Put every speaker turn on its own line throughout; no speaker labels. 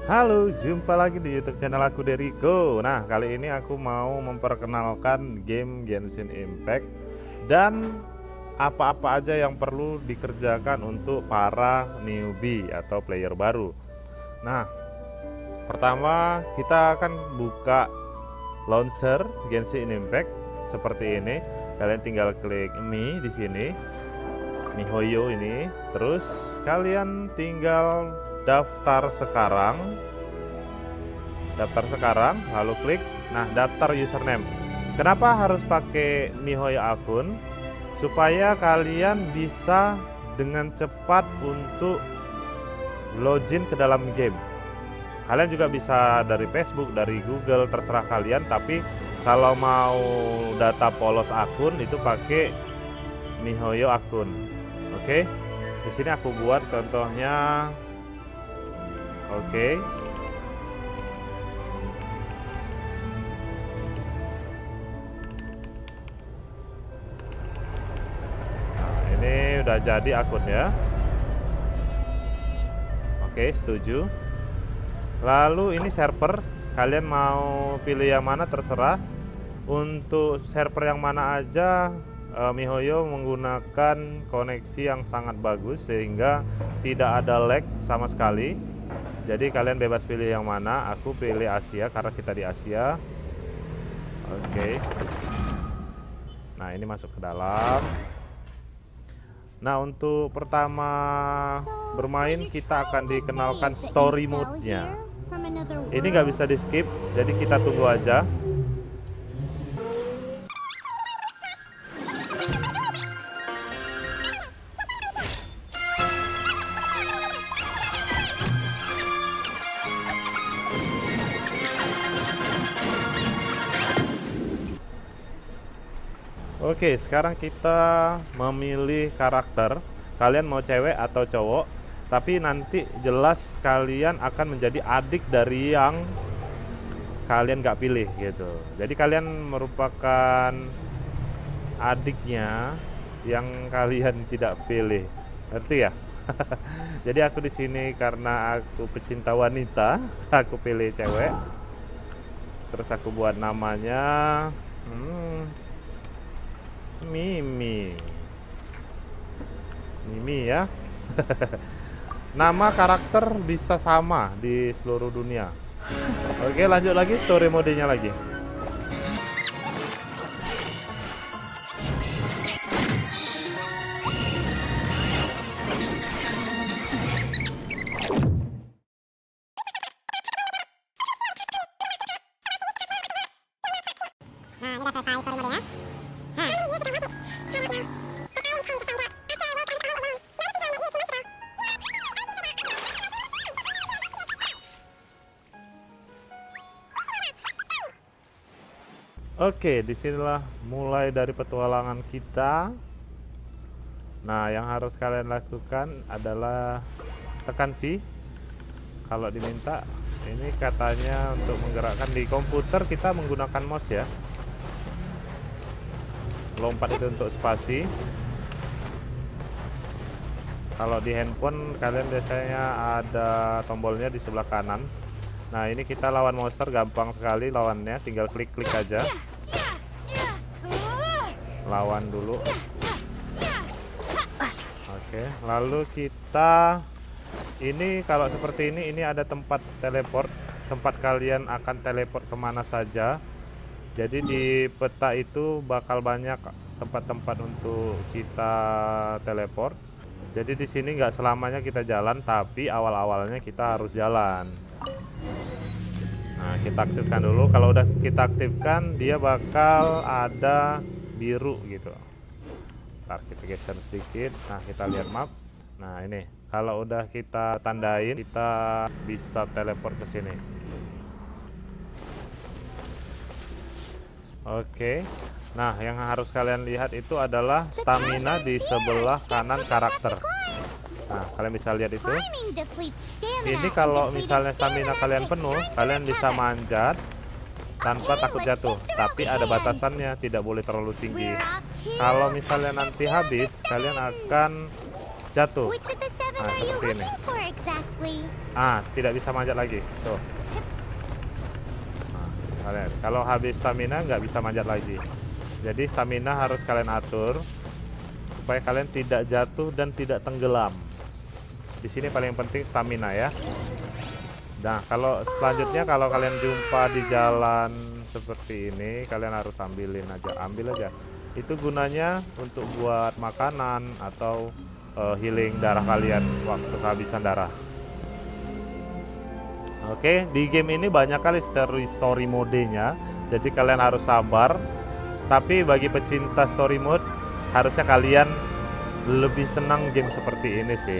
Halo, jumpa lagi di YouTube channel aku Deriko. Nah, kali ini aku mau memperkenalkan game Genshin Impact dan apa-apa aja yang perlu dikerjakan untuk para newbie atau player baru. Nah, pertama kita akan buka launcher Genshin Impact seperti ini. Kalian tinggal klik Mi di sini, MiHoYo ini. Terus kalian tinggal daftar sekarang, lalu klik daftar username. Kenapa harus pakai MiHoYo akun? Supaya kalian bisa dengan cepat untuk login ke dalam game. Kalian juga bisa dari Facebook, dari Google, terserah kalian. Tapi kalau mau data polos akun itu pakai MiHoYo akun. Oke, di sini aku buat contohnya. Oke. Nah, ini udah jadi akunnya. Oke, setuju. Lalu ini server, kalian mau pilih yang mana terserah. Untuk server yang mana aja, MiHoYo menggunakan koneksi yang sangat bagus sehingga tidak ada lag sama sekali. Jadi kalian bebas pilih yang mana. Aku pilih Asia karena kita di Asia. Oke. Nah, ini masuk ke dalam. Nah, untuk pertama bermain kita akan dikenalkan story mode-nya. Ini nggak bisa di skip, jadi kita tunggu aja. Oke, sekarang kita memilih karakter. Kalian mau cewek atau cowok, tapi nanti jelas kalian akan menjadi adik dari yang kalian nggak pilih gitu. Jadi kalian merupakan adiknya yang kalian tidak pilih. Ngerti ya? Jadi aku di sini karena aku pecinta wanita, aku pilih cewek. Terus aku buat namanya Mimi ya. Nama karakter bisa sama di seluruh dunia. Oke, lanjut lagi story modenya lagi. Oke, disinilah mulai dari petualangan kita. Nah, yang harus kalian lakukan adalah tekan V kalau diminta. Ini katanya untuk menggerakkan di komputer kita menggunakan mouse ya. Lompat itu untuk spasi. Kalau di handphone kalian biasanya ada tombolnya di sebelah kanan. Nah, ini kita lawan monster gampang sekali lawannya, tinggal klik-klik aja. Lawan dulu. Oke, lalu kita ini kalau seperti ini ada tempat teleport. Tempat kalian akan teleport kemana saja. Jadi di peta itu bakal banyak tempat-tempat untuk kita teleport. Jadi di sini nggak selamanya kita jalan, tapi awal-awalnya kita harus jalan. Nah, kita aktifkan dulu. Kalau udah kita aktifkan, dia bakal ada biru gitu. Ntar kita geser sedikit. Nah, kita lihat map. Nah, ini kalau udah kita tandain, kita bisa teleport ke sini. Oke. Nah, yang harus kalian lihat itu adalah stamina di sebelah kanan karakter. Nah, kalian bisa lihat itu. Ini kalau misalnya stamina kalian penuh, kalian bisa manjat tanpa takut jatuh. Tapi ada batasannya, tidak boleh terlalu tinggi. Kalau misalnya nanti habis, kalian akan jatuh. Nah, seperti ini. Tidak bisa manjat lagi. Tuh. Nah, kalian, kalau habis stamina nggak bisa manjat lagi. Jadi stamina harus kalian atur supaya kalian tidak jatuh dan tidak tenggelam. Di sini paling penting stamina ya. Nah, kalau selanjutnya kalau kalian jumpa di jalan seperti ini, kalian harus ambil aja. Itu gunanya untuk buat makanan atau healing darah kalian waktu kehabisan darah. Oke, di game ini banyak kali story modenya, jadi kalian harus sabar. Tapi bagi pecinta story mode, harusnya kalian lebih senang game seperti ini sih.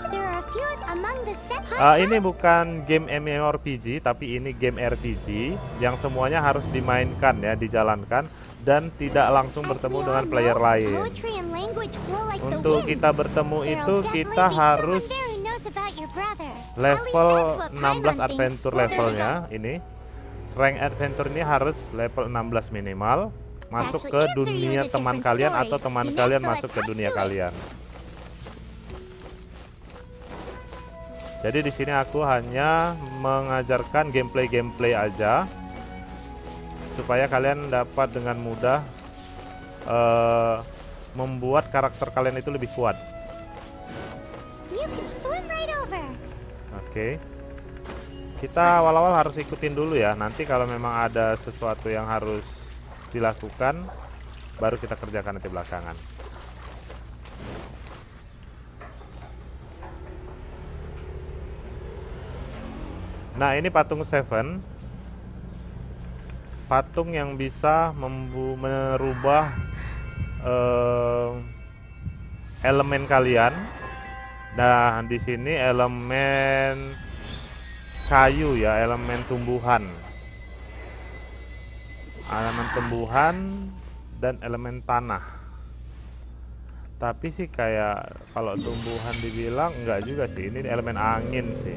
Ini bukan game MMORPG, tapi ini game RPG yang semuanya harus dimainkan ya, dijalankan dan tidak langsung bertemu dengan player lain. Untuk kita bertemu itu kita harus level 16 adventure levelnya ini. Rank adventure ini harus level 16 minimal. Masuk ke dunia teman kalian atau teman kalian masuk ke dunia kalian. Jadi di sini aku hanya mengajarkan gameplay aja supaya kalian dapat dengan mudah membuat karakter kalian itu lebih kuat. Oke. Kita awal-awal harus ikutin dulu ya. Nanti kalau memang ada sesuatu yang harus dilakukan, baru kita kerjakan nanti belakangan. Nah, ini patung Seven, patung yang bisa merubah elemen kalian. Nah, di sini elemen kayu ya, elemen tumbuhan. Elemen tumbuhan dan elemen tanah. Tapi sih kayak kalau tumbuhan dibilang enggak juga sih, ini elemen angin sih.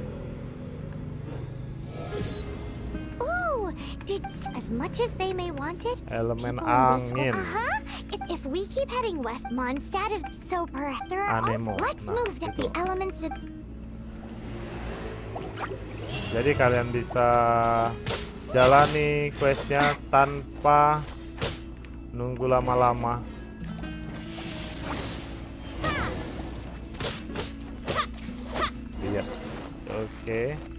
As much as they may want it,
elemen angin.
If we keep heading west, Mondstadt is so there are also, let's move that the elements of...
Jadi kalian bisa jalani questnya tanpa nunggu lama-lama. Iya. Oke.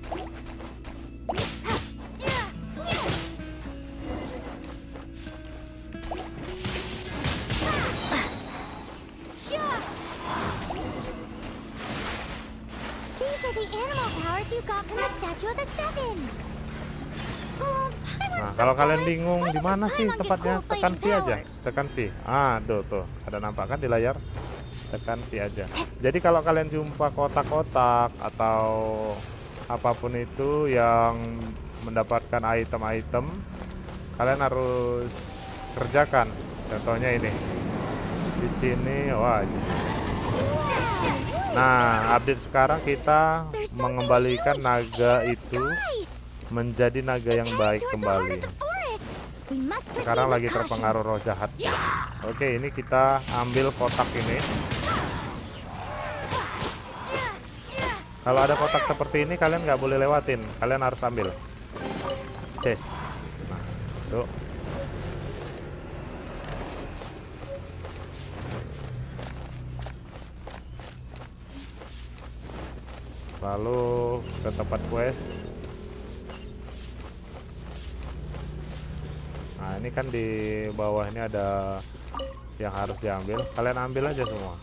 Nah, kalau kalian bingung di mana sih tempatnya, tekan V aja, tekan V. Tuh, ada nampak kan di layar? Tekan V aja. Jadi kalau kalian jumpa kotak-kotak atau apapun itu yang mendapatkan item-item, kalian harus kerjakan. Contohnya ini. Di sini, wah. Nah, update sekarang kita mengembalikan naga itu menjadi naga yang baik kembali. Sekarang lagi terpengaruh roh jahat. Oke, ini kita ambil kotak ini. Kalau ada kotak seperti ini kalian nggak boleh lewatin, kalian harus ambil. Nah, tuh. Lalu ke tempat quest. Nah, ini kan di bawah ini ada yang harus diambil. Kalian ambil aja semua.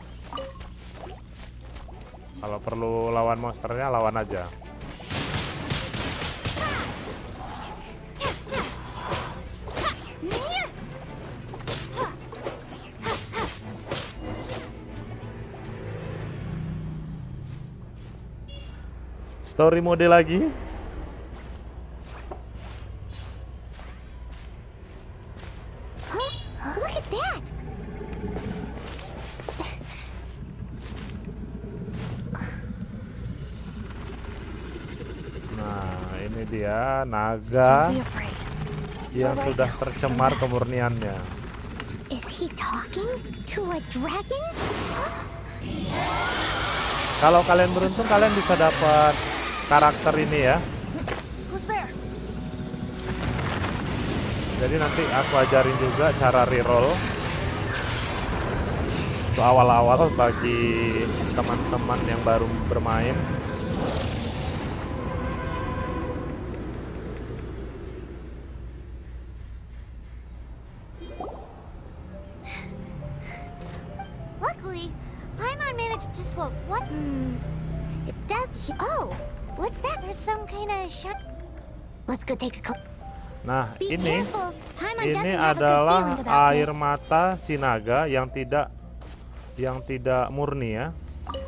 Kalau perlu lawan monsternya, lawan aja. Story mode lagi.
Look at that.
Nah, ini dia naga yang sudah tercemar kemurniannya.
Is he talking to a dragon?
Kalau kalian beruntung, kalian bisa dapat karakter ini ya. Jadi nanti aku ajarin juga cara reroll untuk awal-awal bagi teman-teman yang baru bermain.
Luckily, Paimon managed to swap. What? It does. Oh, what's that? There's some kind of shot. Let's go take a cup.
Nah, ini adalah air mata si naga yang tidak murni ya.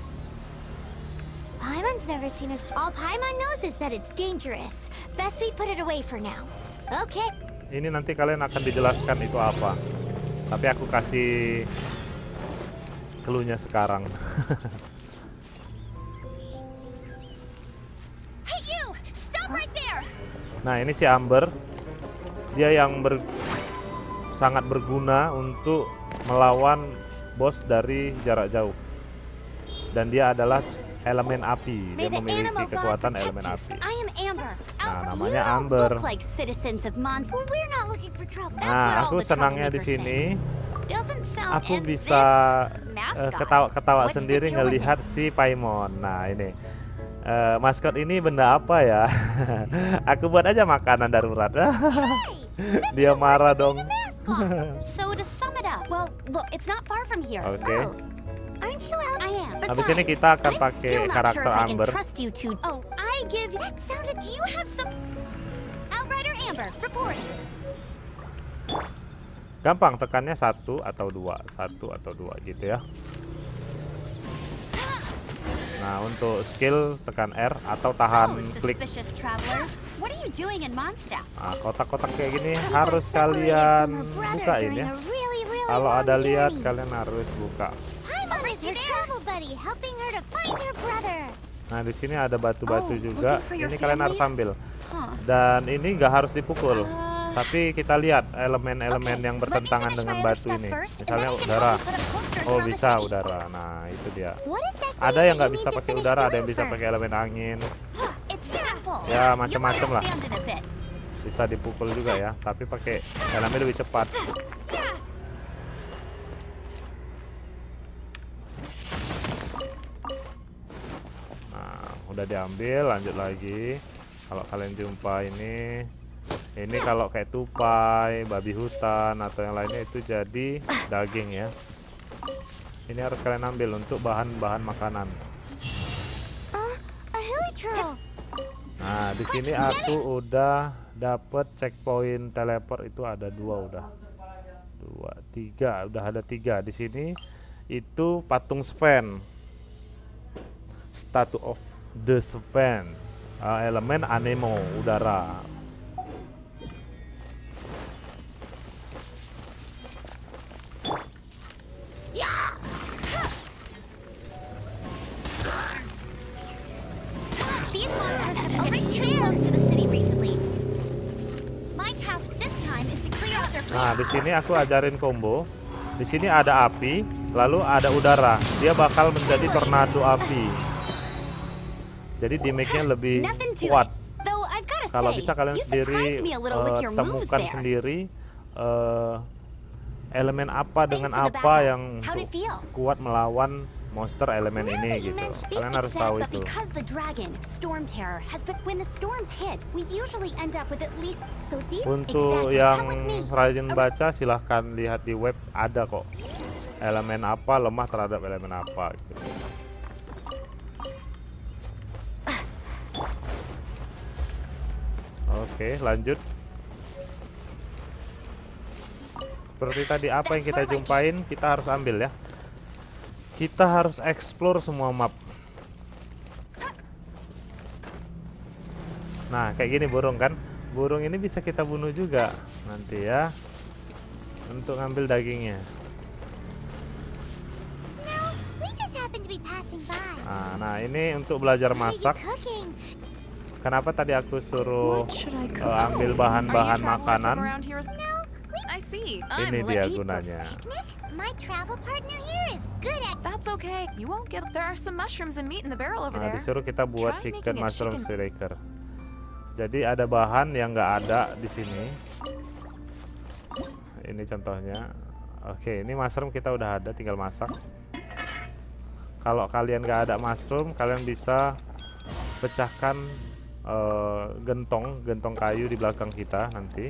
Paimon's never seen us. All Paimon knows is that it's dangerous. Best we put it away for now. Okay.
Ini nanti kalian akan dijelaskan itu apa. Tapi aku kasih clue-nya sekarang.
Hey you, stop right there.
Nah, ini si Amber. Dia yang sangat berguna untuk melawan bos dari jarak jauh. Dan dia adalah elemen api. Dia memiliki kekuatan elemen api. Nah, namanya Amber. Nah, aku senangnya di sini. Aku bisa ketawa sendiri ngelihat si Paimon. Nah, ini. Maskot ini benda apa ya? Aku buat aja makanan darurat. Dia marah dong. Oke. Habis ini kita akan pakai karakter Amber. Gampang, tekannya 1 atau 2 gitu ya. Nah, untuk skill tekan R atau tahan klik. Nah, kotak-kotak kayak gini harus kalian bukain ya. Kalau ada lihat, kalian harus buka. Nah, di sini ada batu-batu juga. Ini kalian harus ambil. Dan ini nggak harus dipukul. Tapi kita lihat elemen-elemen yang bertentangan dengan batu ini. Misalnya udara. Oh, bisa udara. Nah, itu dia. Ada yang nggak bisa pakai udara, ada yang bisa pakai elemen angin. Ya, macam-macam lah. Bisa dipukul juga ya, tapi pakai elemen lebih cepat. Nah, udah diambil, lanjut lagi. Kalau kalian jumpa ini kalau kayak tupai, babi hutan atau yang lainnya itu jadi daging ya. Ini harus kalian ambil untuk bahan-bahan makanan. Nah, di sini aku udah dapet checkpoint teleport itu ada 2 udah. 3 udah ada 3 di sini. Itu patung Sven. Statue of the Sven. Elemen Anemo, udara. Nah, di sini aku ajarin combo. Di sini ada api, lalu ada udara. Dia bakal menjadi tornado api. Jadi damage-nya lebih kuat. Kalau bisa kalian sendiri temukan sendiri elemen apa dengan apa yang kuat melawan monster elemen ini gitu. Kalian harus tahu itu. Untuk yang rajin baca silahkan lihat di web, ada kok elemen apa lemah terhadap elemen apa gitu. Oke, lanjut. Seperti tadi apa yang kita jumpain kita harus ambil ya. Kita harus explore semua map. Nah, kayak gini burung kan. Burung ini bisa kita bunuh juga nanti ya. Untuk ngambil dagingnya. Nah, ini untuk belajar masak. Kenapa tadi aku suruh ambil bahan-bahan makanan? Ini dia gunanya.
My travel partner here is good at.
That's okay. You won't get. There are some mushrooms and meat in the barrel over
Nah,
there.
disuruh kita buat
Try
chicken
making a
mushroom
chicken-
shaker. Jadi ada bahan yang nggak ada di sini. Ini contohnya. Oke, ini mushroom kita udah ada, tinggal masak. Kalau kalian nggak ada mushroom, kalian bisa pecahkan gentong kayu di belakang kita nanti.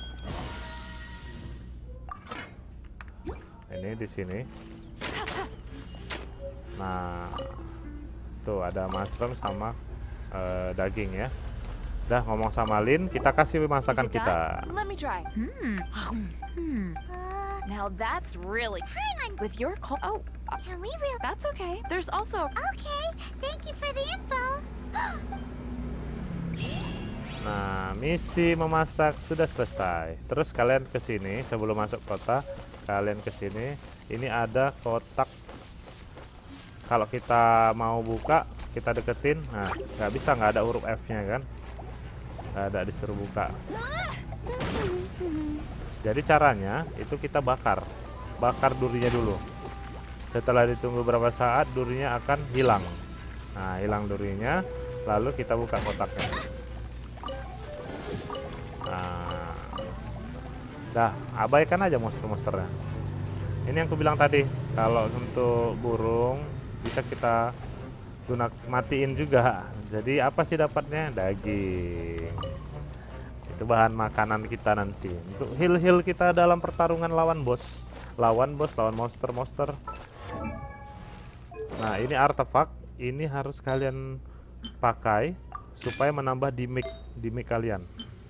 Ini di sini. Nah, tuh ada mushroom sama daging ya. Udah ngomong sama Lin, kita kasih
Is
masakan
it
kita.
done? Let me try. Now that's really with your cold. Oh,
Can we real?
that's okay. There's also.
Okay, thank you for the info.
Nah, misi memasak sudah selesai. Terus kalian ke sini sebelum masuk kota, kalian ke sini. Ini ada kotak. Kalau kita mau buka, kita deketin. Nah, nggak bisa, nggak ada huruf F-nya kan? Nggak ada, disuruh buka. Jadi caranya itu kita bakar durinya dulu. Setelah ditunggu beberapa saat, durinya akan hilang. Nah, hilang durinya, lalu kita buka kotaknya. Nah, dah, abaikan aja monster-monsternya. Ini yang aku bilang tadi, kalau untuk burung bisa kita matiin juga. Jadi apa sih dapatnya? Daging. Itu bahan makanan kita nanti untuk heal kita dalam pertarungan lawan monster. Nah, ini artefak, ini harus kalian pakai supaya menambah dimik kalian.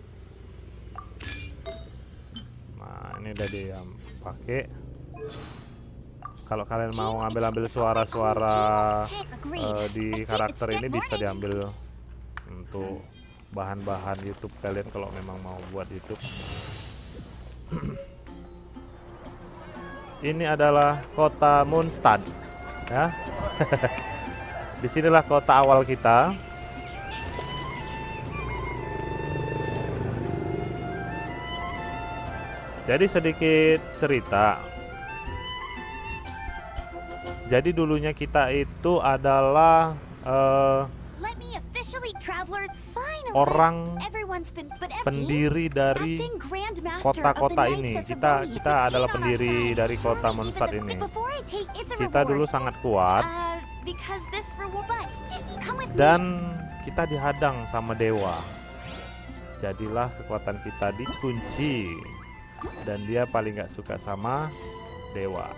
Nah, ini udah dipakai. Kalau kalian mau ngambil suara-suara di karakter ini bisa diambil untuk bahan-bahan YouTube kalian kalau memang mau buat YouTube. Ini adalah kota Mondstadt ya. Disinilah kota awal kita. Jadi sedikit cerita. Jadi dulunya kita itu adalah
Let me officially, traveler. Finally.
orang
Everyone's been, but
pendiri dari
acting Grandmaster
kota-kota
of the
ini.
Knights of
Kita
Livonia,
kita
but
adalah
Jane on our
pendiri
side.
dari kota
Surely
Mondstadt
even
ini.
before I take, it's a
Kita dulu
reward.
sangat kuat
Because this reward, but come with me.
dan kita dihadang sama dewa. Jadilah kekuatan kita dikunci dan dia paling nggak suka sama dewa.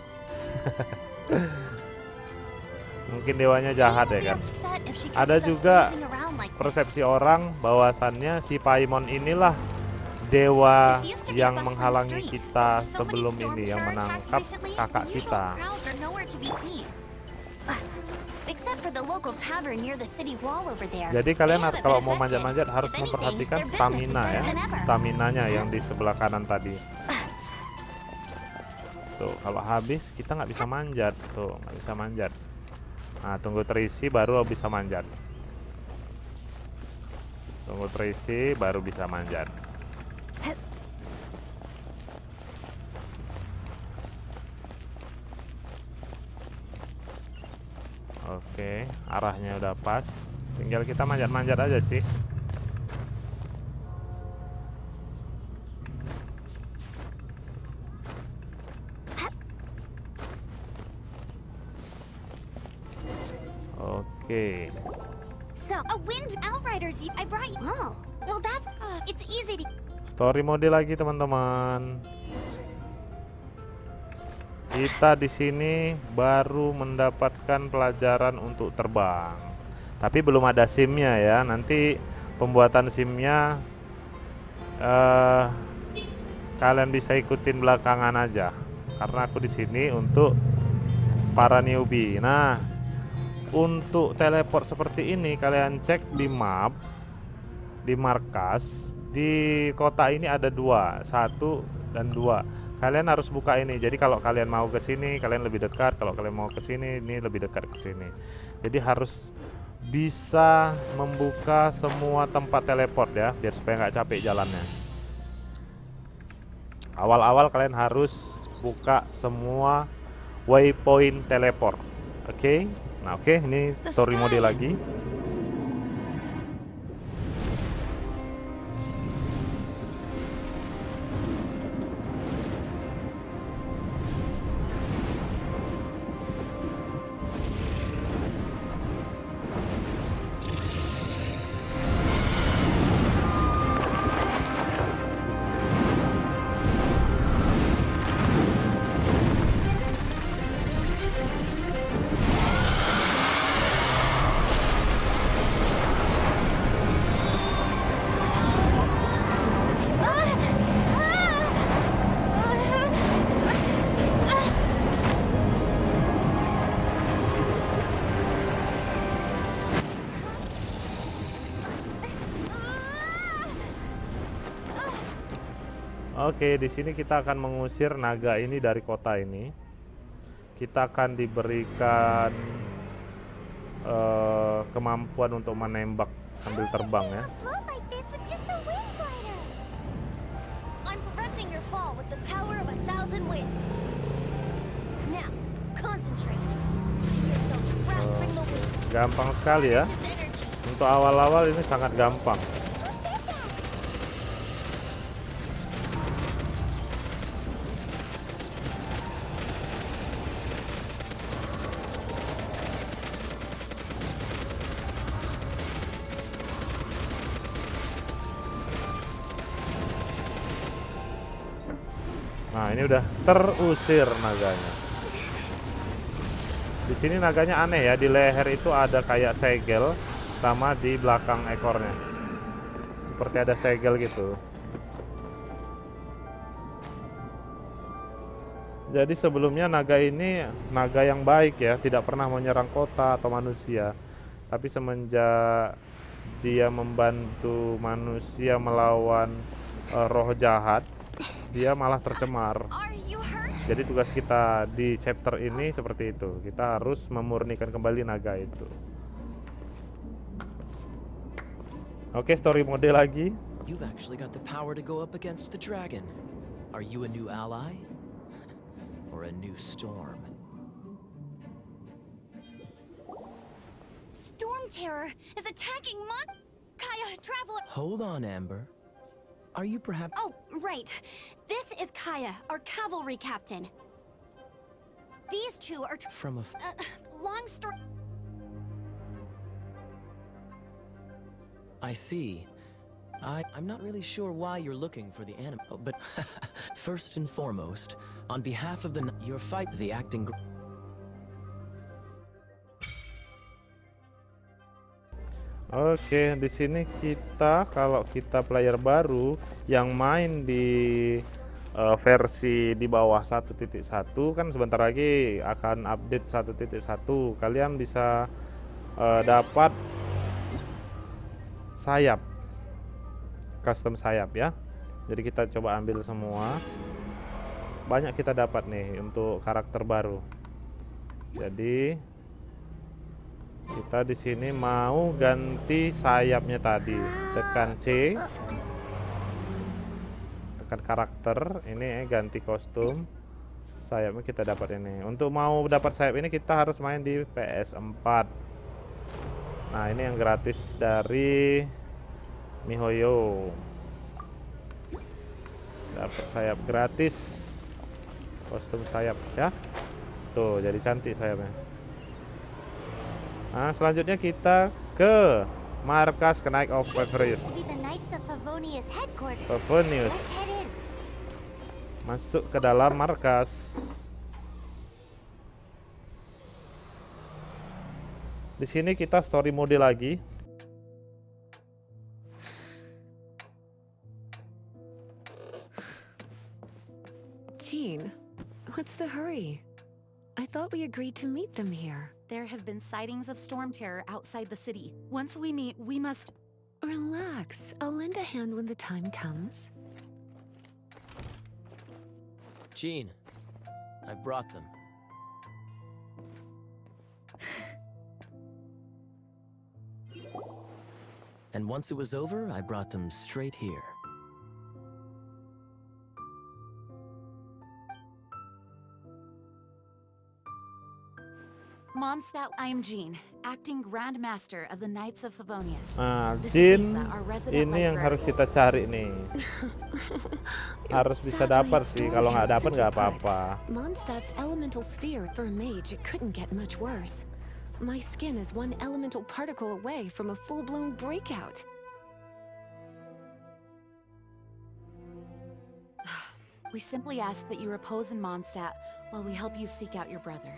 Mungkin dewanya jahat
Jane will
ya
be
kan.
upset if she
Ada
catches us
juga
lazing around like this.
Persepsi orang bahwasannya si Paimon inilah dewa
This used to be a
yang
bustling
menghalangi
street.
kita
So many
sebelum
storm
ini, yang
terror attacks
menangkap
recently,
kakak
the usual
kita.
crowds are nowhere to be seen. Except for the local tavern near the city wall over there.
Jadi
They
kalian
haven't
kalau
been
mau
affected.
manjat-manjat harus
If anything,
memperhatikan
their business is
stamina ya,
better than ever.
staminanya yang di sebelah kanan tadi. Tuh, kalau habis kita nggak bisa manjat, tuh nggak bisa manjat. Nah, tunggu terisi baru bisa manjat. Tunggu terisi baru bisa manjat. Oke, arahnya udah pas. Tinggal kita manjat-manjat aja sih. Oke.
So, a wind outriders. I brought you. Oh, well, that's it's easy to.
Story mode lagi teman-teman. Kita di sini baru mendapatkan pelajaran untuk terbang. Tapi belum ada SIM-nya ya. Nanti pembuatan SIM-nya kalian bisa ikutin belakangan aja. Karena aku di sini untuk para newbie. Nah, untuk teleport seperti ini kalian cek di map, di markas. Di kota ini ada 2, 1 dan 2. Kalian harus buka ini. Jadi kalau kalian mau ke sini, kalian lebih dekat. Kalau kalian mau ke sini, ini lebih dekat ke sini. Jadi harus bisa membuka semua tempat teleport ya, biar supaya nggak capek jalannya. Awal-awal kalian harus buka semua waypoint teleport. Oke. Nah, ini story mode lagi. Oke, di sini kita akan mengusir naga ini dari kota ini. Kita akan diberikan kemampuan untuk menembak sambil terbang ya.
Float like this with just a wind glider. I'm preventing your fall with the power of 1,000 winds. Now, concentrate. See yourself grasping the wind.
Gampang sekali ya. Untuk awal-awal ini sangat gampang. Nah, ini udah terusir naganya. Di sini naganya aneh ya, di leher itu ada kayak segel sama di belakang ekornya. Seperti ada segel gitu. Jadi sebelumnya naga ini naga yang baik ya, tidak pernah menyerang kota atau manusia. Tapi semenjak dia membantu manusia melawan roh jahat, dia malah tercemar. Jadi tugas kita di chapter ini seperti itu. Kita harus memurnikan kembali naga itu. Oke, story mode lagi.
You've actually got the power to go up against the dragon. Are you a new ally? Or a new storm?
Storm Terror is attacking Kaya, traveler.
Hold on, Amber. Are you perhaps...
Oh, right. This is Kaya, our cavalry captain. These two are
from a...
long story.
I see. I'm not really sure why you're looking for the animal, but first and foremost, on behalf of your fight, the acting...
Oke, di sini kita kalau kita player baru yang main di versi di bawah 1.1 kan sebentar lagi akan update 1.1. Kalian bisa dapat sayap, custom sayap ya. Jadi kita coba ambil semua. Banyak kita dapat nih untuk karakter baru. Jadi kita di sini mau ganti sayapnya tadi. Tekan C. Tekan karakter. Ini ganti kostum. Sayapnya kita dapat ini. Untuk mau dapat sayap ini kita harus main di PS4. Nah, ini yang gratis dari MiHoYo. Dapat sayap gratis. Kostum sayap ya. Tuh, jadi cantik sayapnya. Nah, selanjutnya kita ke markas Knights of Favonius. Favonius. Masuk ke dalam markas. Di sini kita story mode lagi.
Jean, what's the hurry? I thought we agreed to meet them here.
There have been sightings of Storm Terror outside the city. Once we meet, we must...
Relax. I'll lend a hand when the time comes.
Jean, I've brought them. And once it was over, I brought them straight here.
Mondstadt, I am Jean, acting Grand Master of the Knights of Favonius.
Nah,
This
Jin,
is Lisa, our resident
ini yang harus
librarian.
kita cari nih. Harus bisa dapat sih, kalau nggak dapat nggak apa-apa.
Mondstadt's elemental sphere. For a mage, it couldn't get much worse. My skin is one elemental particle away from a full-blown breakout.
We simply ask that you repose in Mondstadt while we help you seek out your brother.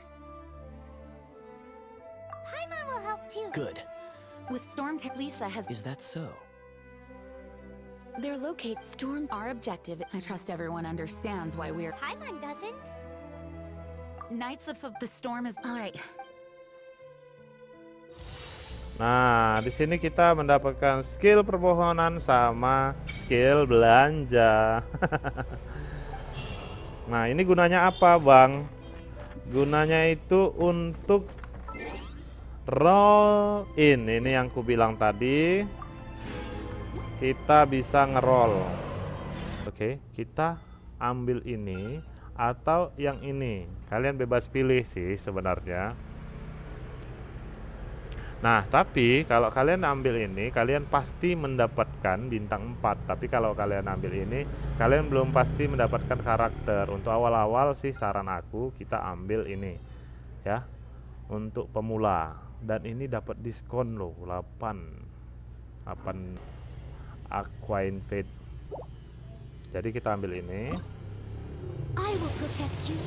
Paimon will help too.
Good.
With Storm, Lisa has
Is that so?
They're located storm.
our objective. I trust everyone understands why we're
Paimon doesn't.
Knights of the Storm is all right.
Nah, di sini kita mendapatkan skill permohonan sama skill belanja. Nah, ini gunanya apa, Bang? Gunanya itu untuk roll in. Ini yang ku bilang tadi. Kita bisa ngeroll. Oke, kita ambil ini atau yang ini. Kalian bebas pilih sih sebenarnya. Nah, tapi kalau kalian ambil ini, kalian pasti mendapatkan bintang 4. Tapi kalau kalian ambil ini, kalian belum pasti mendapatkan karakter. Untuk awal-awal sih saran aku, kita ambil ini. Ya, untuk pemula. Dan ini dapat diskon loh, 8 Aquain Fate. Jadi kita ambil ini.
I will protect you.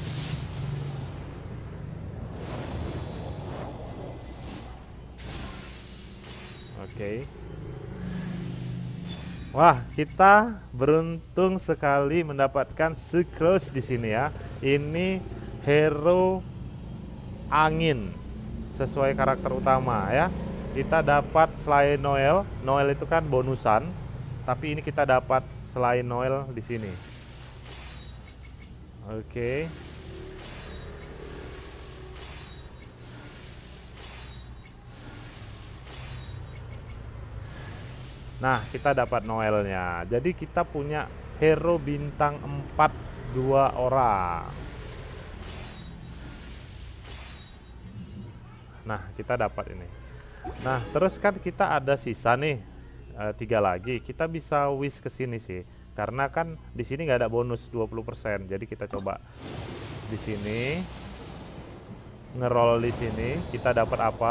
Oke. Wah, kita beruntung sekali mendapatkan Sucrose di sini ya. Ini hero angin sesuai karakter utama ya. Kita dapat selain Noel. Noel itu kan bonusan, tapi ini kita dapat selain Noel di sini. Oke. Nah, kita dapat Noelnya. Jadi kita punya hero bintang 4 2 orang. Nah, kita dapat ini. Nah, terus kan kita ada sisa nih 3 lagi. Kita bisa wish ke sini sih. Karena kan di sini nggak ada bonus 20%. Jadi kita coba di sini ngeroll di sini. Kita dapat apa?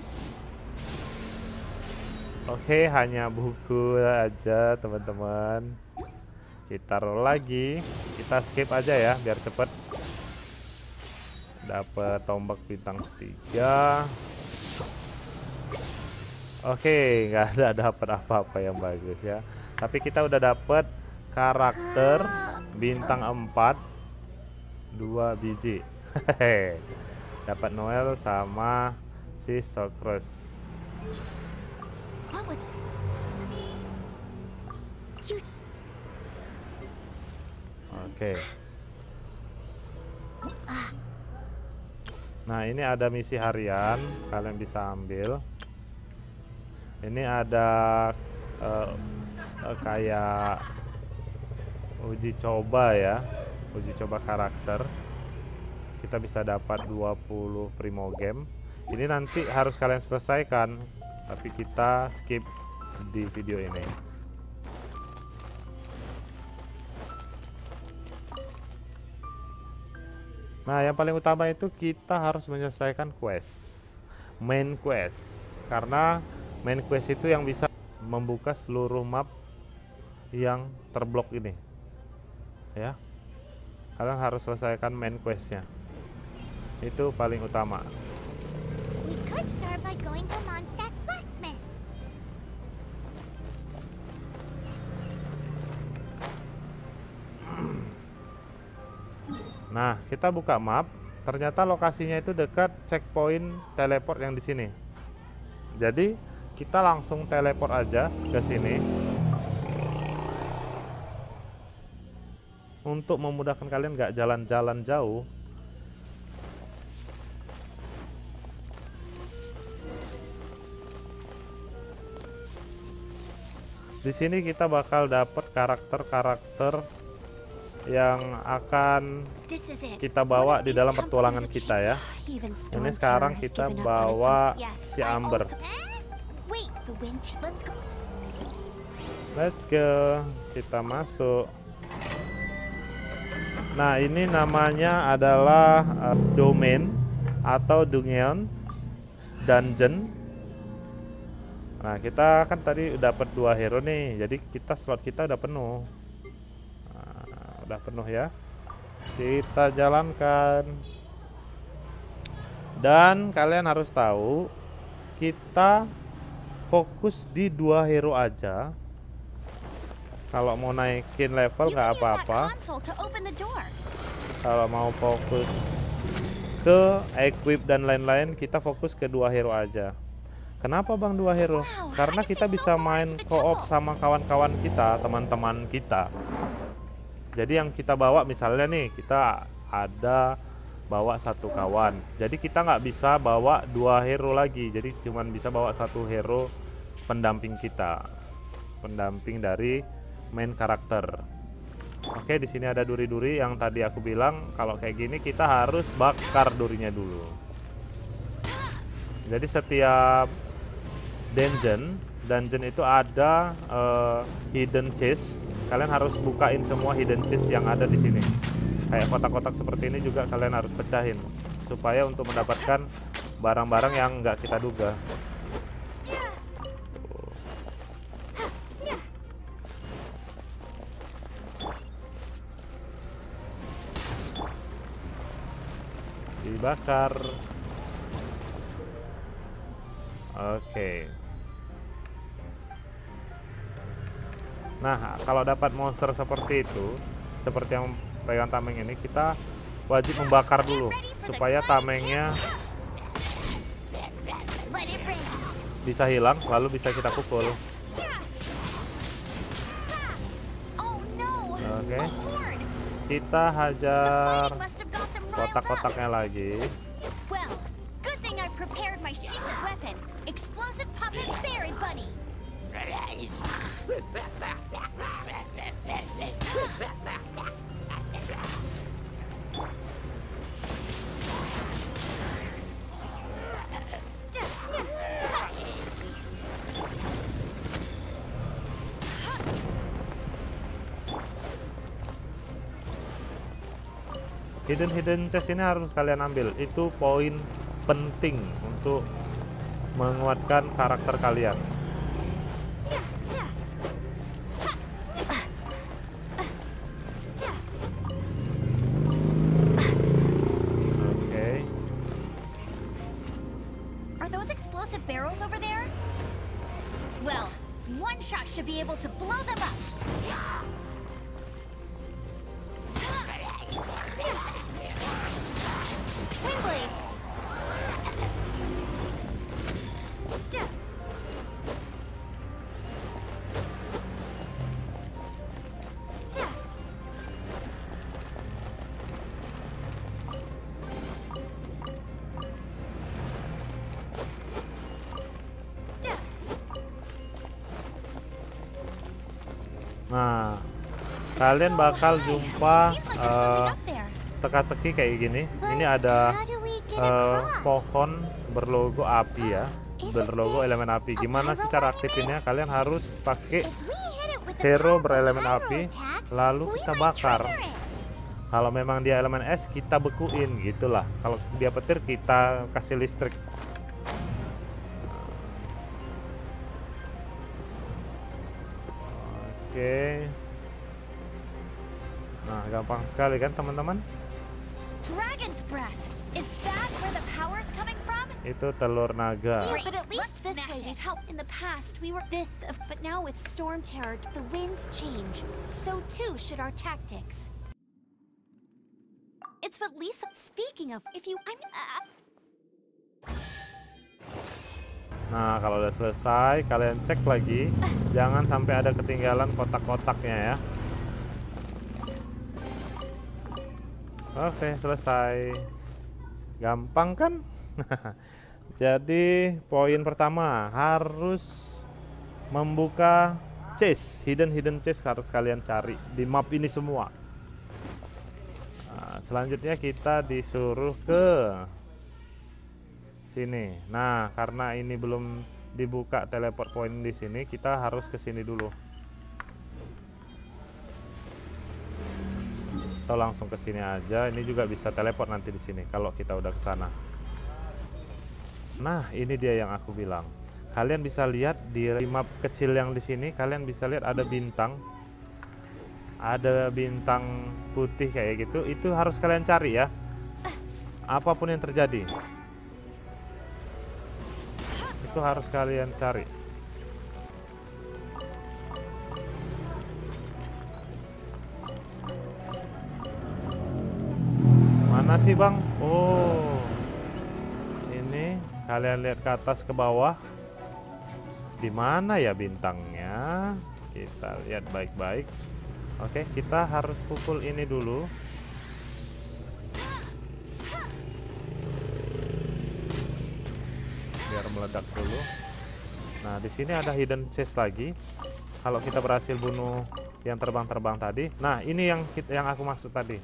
Oke, hanya buku aja teman-teman. Kita roll lagi. Kita skip aja ya biar cepet. Dapat tombak bintang 3. Oke, nggak ada dapat apa-apa yang bagus ya. Tapi kita udah dapat karakter bintang 4 2 biji. Hehehe. Dapat Noel sama si Sucrose.
What was you?
Oke. Nah, ini ada misi harian, kalian bisa ambil. Ini ada kayak uji coba ya, uji coba karakter. Kita bisa dapat 20 primo game. Ini nanti harus kalian selesaikan, tapi kita skip di video ini. Nah, yang paling utama itu kita harus menyelesaikan quest, main quest, karena main quest itu yang bisa membuka seluruh map yang terblok ini ya. Kalian harus selesaikan main questnya, itu paling utama.
We could start by going to Mondstadt's blacksmith.
Nah, kita buka map, ternyata lokasinya itu dekat checkpoint teleport yang di sini. Jadi kita langsung teleport aja ke sini untuk memudahkan kalian nggak jalan-jalan jauh. Di sini kita bakal dapat karakter-karakter yang akan
This is it.
kita
One
bawa
of
di
these
dalam
temples
petualangan
is
kita
cheap.
ya.
Even
Ini
Storm
sekarang
Terror has
kita
given up on its
bawa
own. Yes,
si
I
Amber.
Wait, the wind. Let's go.
Let's go, kita masuk. Nah, ini namanya adalah domain atau dungeon. Nah, kita kan tadi dapat 2 hero nih, jadi slot kita udah penuh. Nah, udah penuh ya. Kita jalankan. Dan kalian harus tahu, kita fokus di 2 hero aja. Kalau mau naikin level
You
nggak
can use that
apa-apa.
console to open the door.
Kalau mau fokus ke equip dan lain-lain, kita fokus ke 2 hero aja. Kenapa Bang 2 hero?
Wow,
Karena
I can
kita
see
bisa
so far
main
into the
co-op
temple.
sama kawan-kawan kita, teman-teman kita. Jadi yang kita bawa misalnya nih, kita ada bawa 1 kawan. Jadi kita nggak bisa bawa 2 hero lagi. Jadi cuman bisa bawa 1 hero pendamping kita. Pendamping dari main karakter. Oke, di sini ada duri-duri yang tadi aku bilang kalau kayak gini kita harus bakar durinya dulu. Jadi setiap dungeon itu ada hidden chest. Kalian harus bukain semua hidden chest yang ada di sini. Kayak kotak-kotak seperti ini juga kalian harus pecahin supaya untuk mendapatkan barang-barang yang nggak kita duga. Dibakar. Oke. Nah, kalau dapat monster seperti itu, seperti yang pegang tameng ini, kita wajib membakar dulu supaya tamengnya
Let it rain.
bisa hilang, lalu bisa kita pukul.
Oh no.
Oke.
A horde.
Kita
The
hajar
fighting must have got them riled up.
kotak-kotaknya lagi.
Well, good thing I prepared my secret weapon, explosive puppet Berry Bunny.
Hidden chest ini harus kalian ambil. Itu poin penting untuk menguatkan karakter kalian. Oke.
Are those explosive barrels over there? Well, one shot should be able to blow them up. Windblade.
Nah, kalian bakal jumpa
Seems like there's something up there.
teka-teki kayak gini. Ini ada
How do we get across?
pohon berlogo api ya,
Isn't
berlogo
this
elemen api.
a
Gimana sih
pyro
cara
weapon?
aktifinnya? Kalian harus pakai
If we hit it with a
hero
powerful
berelemen
pyro
api,
attack,
lalu
we
kita
might
bakar.
trigger it.
Kalau memang dia elemen es, kita bekuin gitulah. Kalau dia petir, kita kasih listrik. Oke. Nah, gampang sekali kan teman-teman?
Dragon's breath. Is that where the power's coming from?
Itu telur naga.
Yeah, but at least this way we've helped. In the past, we were but now with Storm Terror, the winds change. So too should our tactics. It's what Lisa. Speaking of, if you,
Nah, kalau udah selesai, kalian cek lagi. Jangan sampai ada ketinggalan kotak-kotaknya ya. Oke, selesai. Gampang kan? Jadi, poin pertama harus membuka chest. Hidden chest harus kalian cari di map ini semua. Nah, selanjutnya kita disuruh ke sini. Nah, karena ini belum dibuka teleport point di sini, kita harus ke sini dulu. Atau langsung ke sini aja. Ini juga bisa teleport nanti di sini kalau kita udah ke sana. Nah, ini dia yang aku bilang. Kalian bisa lihat di map kecil yang di sini, kalian bisa lihat ada bintang. Ada bintang putih kayak gitu. Itu harus kalian cari ya. Apapun yang terjadi. Itu harus kalian cari. Mana sih bang? Oh, ini kalian lihat ke atas ke bawah. Di mana ya bintangnya? Kita lihat baik-baik. Oke, kita harus pukul ini dulu. Biar meledak dulu. Nah, di sini ada hidden chest lagi. Kalau kita berhasil bunuh yang terbang-terbang tadi. Nah, ini yang aku maksud tadi.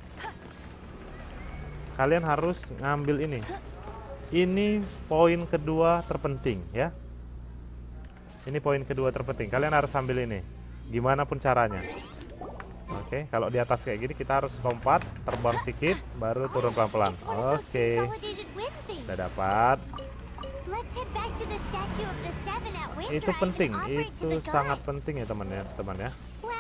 Kalian harus ngambil ini. Ini poin kedua terpenting ya. Ini poin kedua terpenting. Kalian harus ambil ini. Gimana pun caranya. Oke, kalau di atas kayak gini kita harus lompat, terbang sedikit, baru turun pelan-pelan. Oke. Udah dapat. Itu penting, itu sangat penting ya teman ya.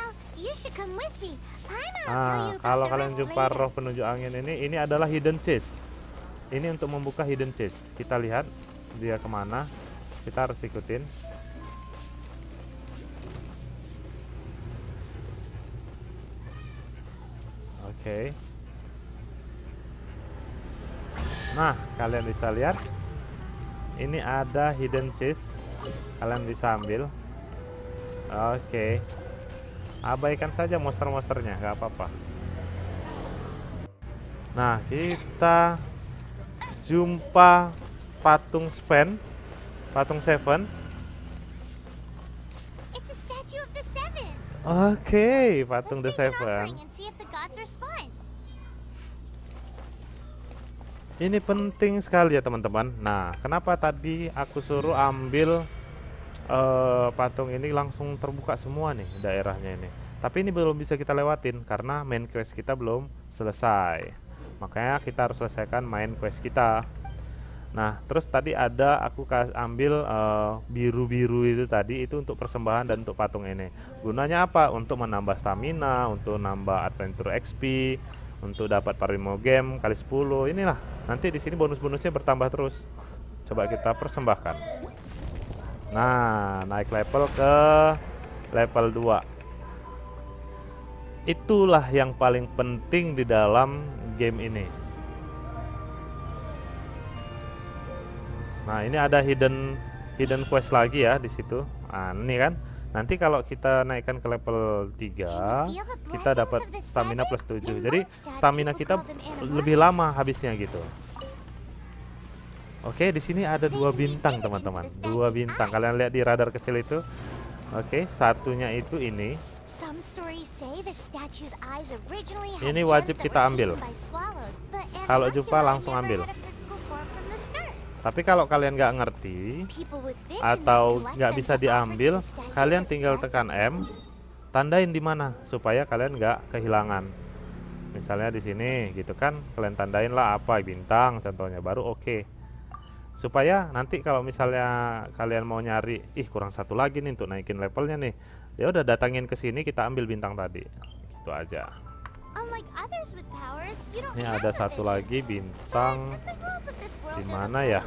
Nah, kalau kalian jumpa roh penunjuk angin ini adalah hidden chest. Ini untuk membuka hidden chest. Kita lihat dia kemana. Kita harus ikutin. Oke. Nah, kalian bisa lihat. Ini ada hidden chest. Kalian bisa ambil. Oke. Abaikan saja monster-monsternya, nggak apa-apa. Nah, kita jumpa patung Sven, patung Seven. Oke, patung The Seven. Ini penting sekali ya teman-teman. Nah, kenapa tadi aku suruh ambil patung ini langsung terbuka semua nih daerahnya ini. Tapi ini belum bisa kita lewatin karena main quest kita belum selesai. Makanya kita harus selesaikan main quest kita. Nah, terus tadi ada aku ambil biru-biru itu tadi, itu untuk persembahan dan untuk patung ini. Gunanya apa? Untuk menambah stamina, untuk nambah adventure XP, untuk dapat Primogem kali 10. Inilah. Nanti di sini bonus-bonusnya bertambah terus. Coba kita persembahkan. Nah, naik level ke level 2. Itulah yang paling penting di dalam game ini. Nah, ini ada hidden quest lagi ya di situ. Nah, ini kan. Nanti kalau kita naikkan ke level 3, kita dapat stamina plus 7. Jadi, stamina kita lebih lama habisnya gitu. Oke, di sini ada 2 bintang, teman-teman. 2 bintang. Kalian lihat di radar kecil itu. Oke, satunya itu ini. Ini wajib kita ambil. Kalau jumpa langsung ambil. Tapi kalau kalian nggak ngerti atau nggak bisa diambil, kalian tinggal tekan M, tandain di mana supaya kalian nggak kehilangan. Misalnya di sini, gitu kan? Kalian tandain lah apa bintang, contohnya, baru oke. Supaya nanti kalau misalnya kalian mau nyari, kurang satu lagi nih untuk naikin levelnya nih, ya udah datangin ke sini, kita ambil bintang tadi, gitu aja. Ini ada satu lagi bintang. Di mana ya?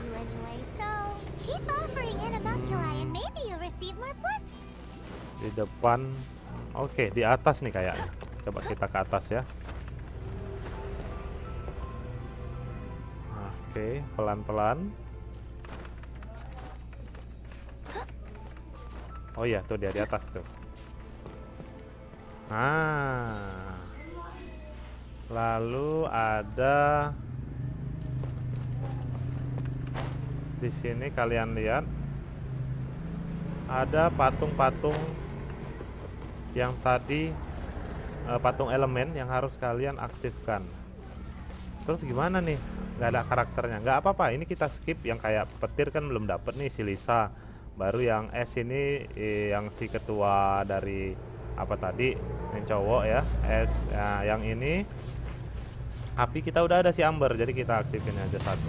Di depan. Oke, di atas nih kayaknya. Coba kita ke atas ya. Oke, pelan-pelan. Oh iya, tuh dia di atas tuh. Nah, lalu ada di sini kalian lihat ada patung-patung yang tadi patung elemen yang harus kalian aktifkan. Terus gimana nih? Nggak ada karakternya. Nggak apa-apa, ini kita skip. Yang kayak petir kan belum dapet nih si Lisa. Baru yang S ini yang si ketua dari apa tadi, yang cowok ya, S. Nah, yang ini api kita udah ada si Amber, jadi kita aktifin aja satu.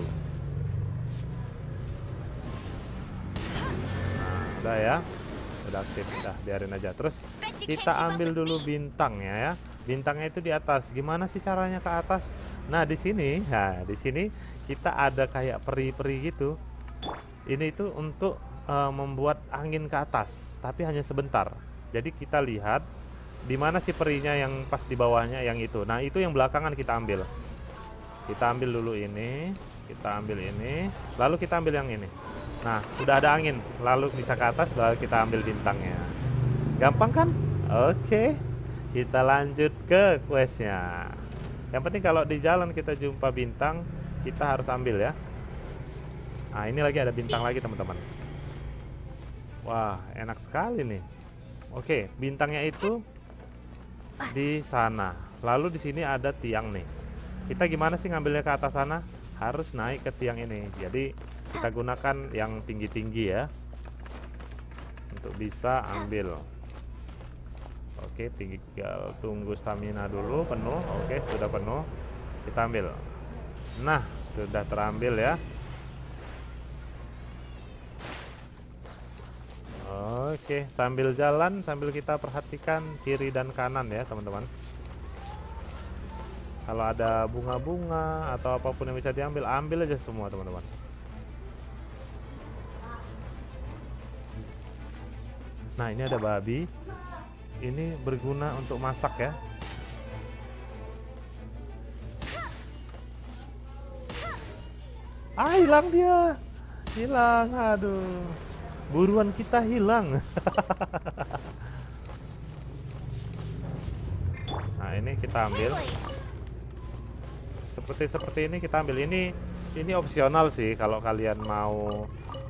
Nah, udah ya, udah aktif, udah biarin aja. Terus kita ambil dulu bintangnya ya. Bintangnya itu di atas. Gimana sih caranya ke atas? Nah, di sini kita ada kayak peri-peri gitu. Ini itu untuk membuat angin ke atas, tapi hanya sebentar. Jadi kita lihat di mana si perinya yang pas di bawahnya yang itu. Nah, itu yang belakangan kita ambil. Kita ambil dulu ini, kita ambil ini, lalu kita ambil yang ini. Nah, udah ada angin, lalu bisa ke atas, lalu kita ambil bintangnya. Gampang kan? Oke, kita lanjut ke questnya. Yang penting kalau di jalan kita jumpa bintang, kita harus ambil ya. Nah, ini lagi ada bintang lagi teman-teman. Wah, enak sekali nih. Oke, bintangnya itu di sana. Lalu di sini ada tiang nih. Kita gimana sih ngambilnya ke atas sana? Harus naik ke tiang ini. Jadi kita gunakan yang tinggi-tinggi ya, untuk bisa ambil. Oke, tinggal tunggu stamina dulu penuh. Oke, sudah penuh. Kita ambil. Nah, sudah terambil ya. Oke, sambil jalan, sambil kita perhatikan kiri dan kanan ya teman-teman. Kalau ada bunga-bunga atau apapun yang bisa diambil, ambil aja semua teman-teman. Nah, ini ada babi. Ini berguna untuk masak ya. Ah, hilang dia. Hilang, aduh. Buruan kita hilang. Nah, ini kita ambil. Seperti ini kita ambil. Ini opsional sih kalau kalian mau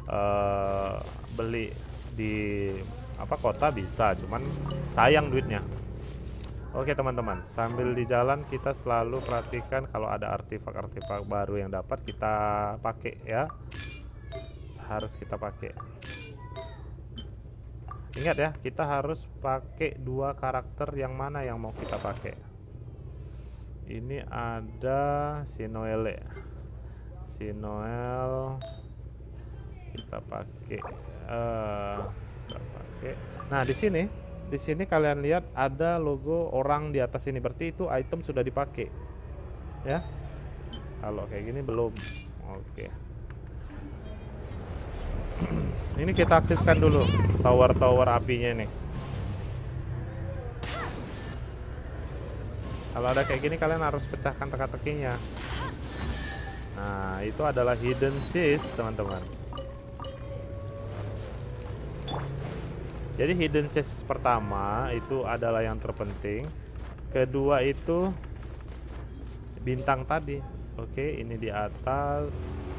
beli di kota bisa, cuman sayang duitnya. Oke teman-teman, sambil di jalan kita selalu perhatikan kalau ada artefak-artefak baru yang dapat kita pakai ya. Harus kita pakai. Ingat ya, kita harus pakai 2 karakter yang mana yang mau kita pakai. Ini ada si Noelle. Si Noel kita pakai. Nah, di sini kalian lihat ada logo orang di atas ini. Berarti itu item sudah dipakai. Ya. Kalau kayak gini belum. Oke. Ini kita aktifkan dulu tower apinya ini. Kalau ada kayak gini kalian harus pecahkan teka-tekinya. Nah, itu adalah hidden chest, teman-teman. Jadi hidden chest pertama itu adalah yang terpenting. Kedua itu bintang tadi. Oke, ini di atas.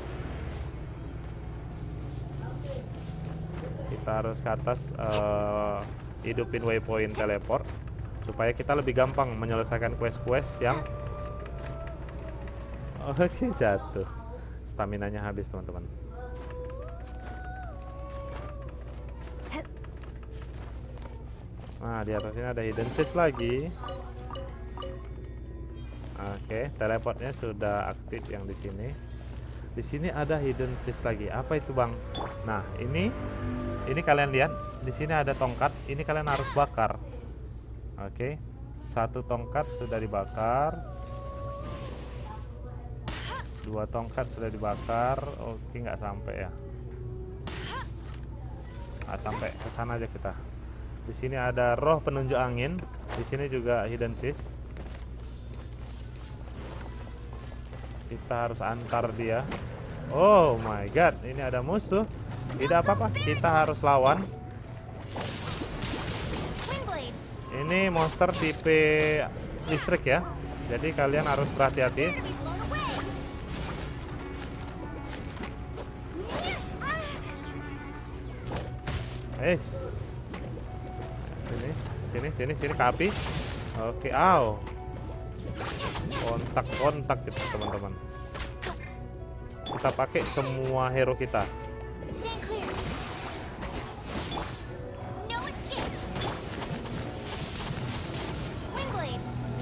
Kita harus ke atas, hidupin waypoint teleport supaya kita lebih gampang menyelesaikan quest-quest yang jatuh. Staminanya habis teman-teman. Nah, di atas ini ada hidden chest lagi. Oke, teleportnya sudah aktif yang di sini. Di sini ada hidden chest lagi. Apa itu, Bang? Nah, ini kalian lihat, di sini ada tongkat. Ini kalian harus bakar. Oke. 1 tongkat sudah dibakar. 2 tongkat sudah dibakar. Oke, nggak sampai ya. Nggak sampai, ke sana aja kita. Di sini ada roh penunjuk angin. Di sini juga hidden chest. Kita harus antar dia. Oh my god, ini ada musuh. Tidak apa-apa, kita harus lawan. Ini monster tipe listrik ya. Jadi kalian harus berhati-hati. Sini ke api. Oke, kontak kita teman-teman. Kita pakai semua hero kita.
Stand clear. No escape. Wingblade.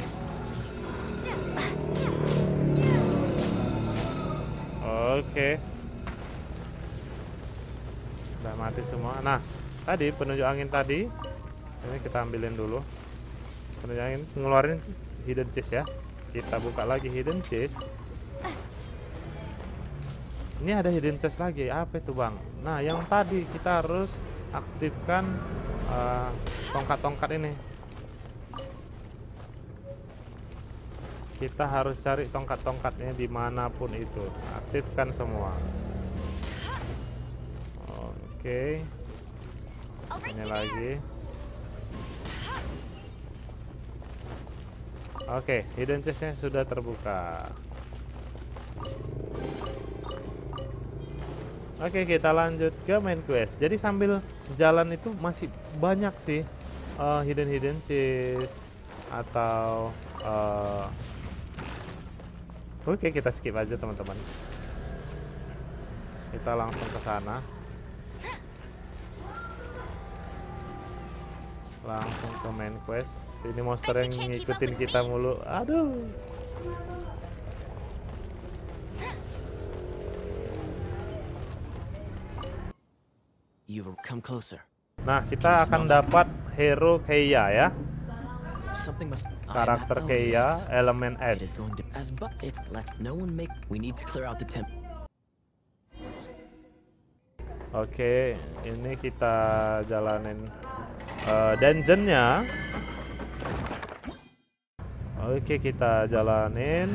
Oke. Udah mati semua. Nah, tadi penunjuk angin tadi, ini kita ambilin dulu. Penunjuk angin ngeluarin hidden chest ya. Kita buka lagi hidden chest. Ini ada hidden chest lagi. Apa itu, Bang? Nah, yang tadi kita harus aktifkan tongkat-tongkat ini. Kita harus cari tongkat-tongkatnya dimanapun itu. Aktifkan semua. Oke. Ini lagi. Oke, hidden chestnya sudah terbuka. Oke, kita lanjut ke main quest. Jadi sambil jalan itu masih banyak sih hidden chest atau oke, kita skip aja teman-teman. Kita langsung ke sana. Langsung ke main quest. Ini monster yang ngikutin kita mulu. Aduh.
You've come closer.
Nah, kita akan dapat hero Keia ya.
Something must.
Karakter Keia, elemen
It is
S.
going to. As but it's. Let's. No one make. We need to clear out the temp.
Oke, ini kita jalanin dungeonnya. Oke, kita jalanin.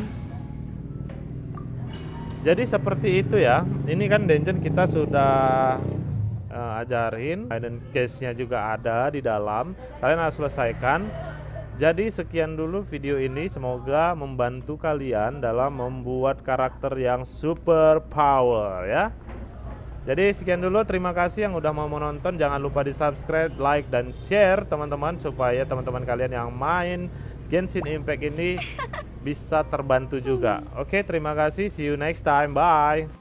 Jadi seperti itu ya. Ini kan dungeon kita sudah ajarin. Hidden case-nya juga ada di dalam. Kalian harus selesaikan. Jadi sekian dulu video ini. Semoga membantu kalian dalam membuat karakter yang super power ya. Jadi sekian dulu, terima kasih yang udah mau menonton. Jangan lupa di subscribe, like, dan share teman-teman, supaya teman-teman kalian yang main Genshin Impact ini bisa terbantu juga. Oke, terima kasih, see you next time, bye.